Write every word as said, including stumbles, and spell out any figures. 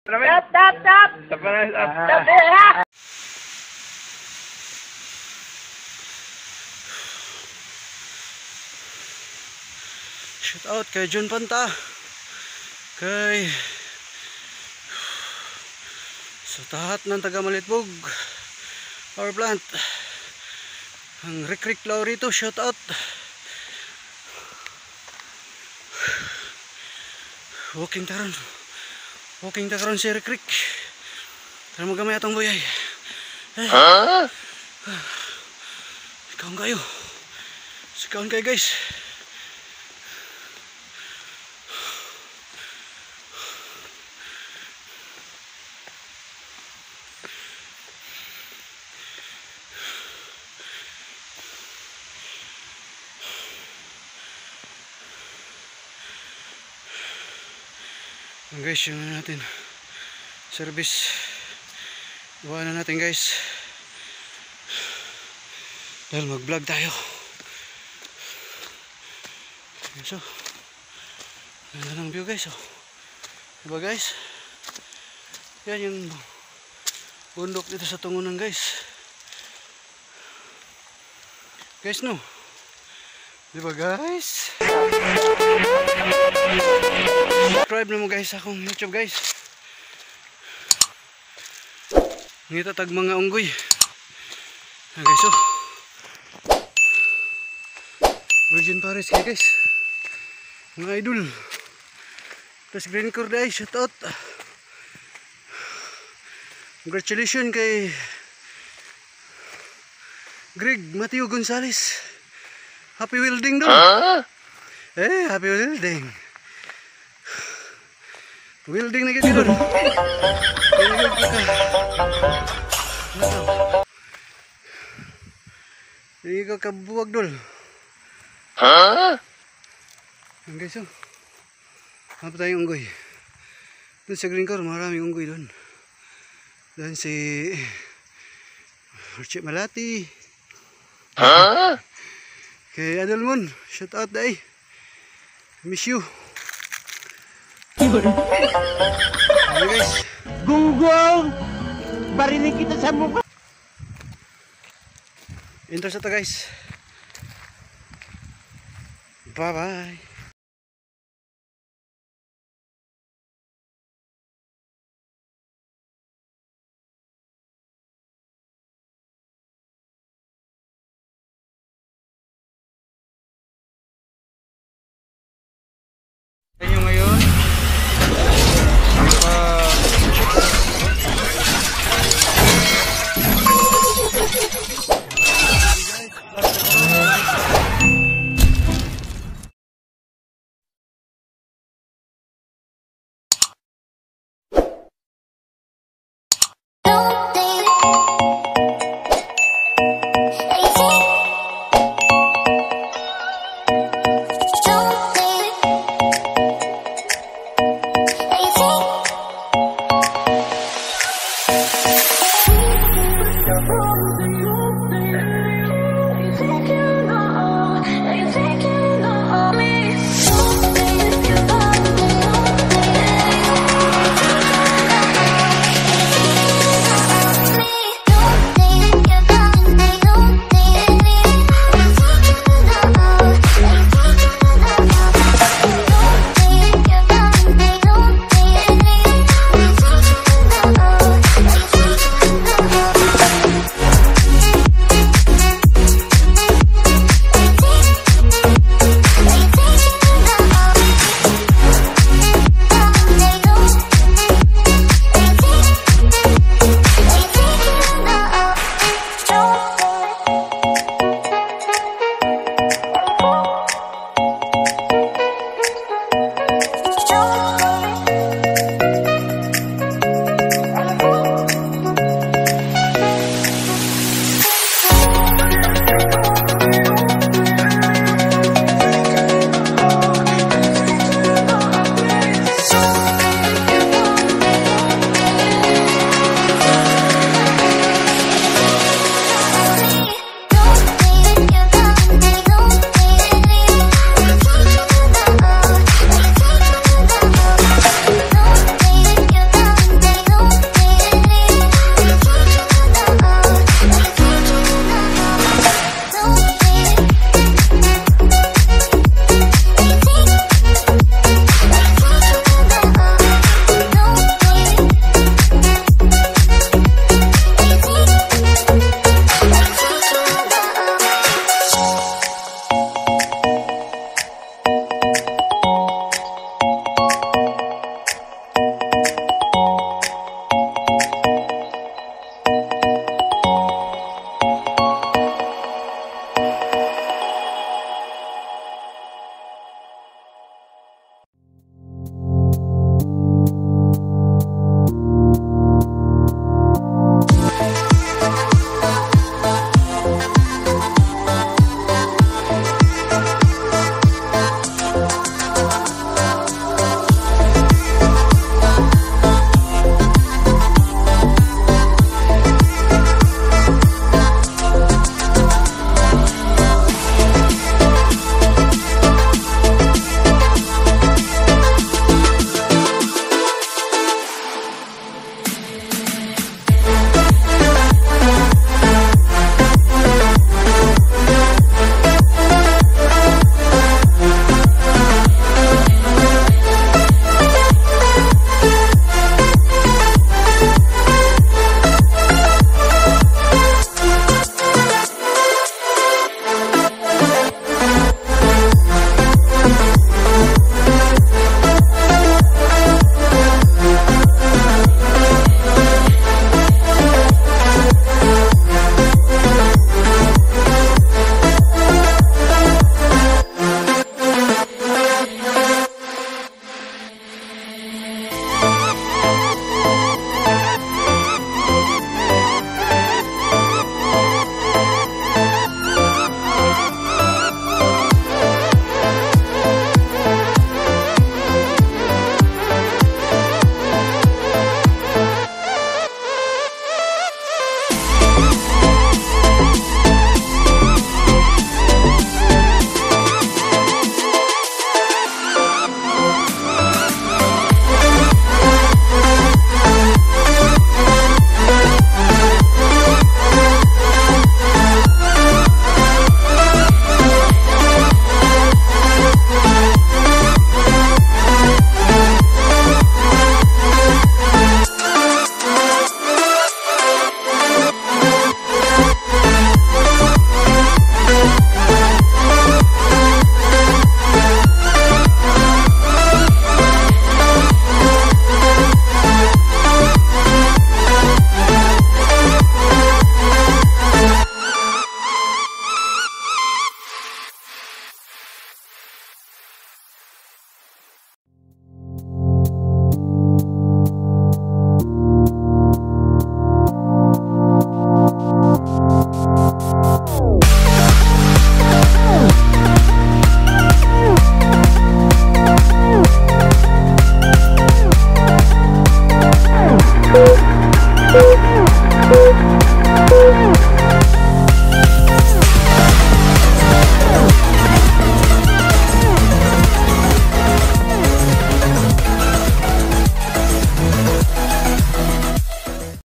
Tap, tap, tap! Tap na, tap. Tap, ha! Shout out kay John Panta, kay sa tahat ng taga Malitbog power plant, ang Rick Rick Laurito, shout out. Walking taron, walking taron si Rick Rick. Tara mo gamay atong buyay. Huh? Sikaon kayo, sikaon kayo guys. Guys, yung natin service gawa na natin guys, dahil mag vlog tayo. So ganda ng view guys, oh. Diba guys, yan yung bundok dito sa Tungunan guys. Guys, no, diba guys, subscribe na mo guys akong YouTube guys. Ngita tag mga unggoy. Ah, guys, oh. Virgin Paris kayo guys. Mga idol. Tapos Green Cord ay shout out. Congratulations kay Greg Mateo Gonzales. Happy welding doon. Huh? Eh, happy welding. Welding na gito doon. Hindi ko kabuwag doon. Huh? Ang guys, oh. Hapa tayong unggoy. Doon sa Green Cord, maraming unggoy doon. Doon si Archie Malati. Huh? Kay Adelmon, shout out day. Miss you. Ano guys? Gunggong! Barinig kita sa mukha! Intro sa to guys. Bye bye.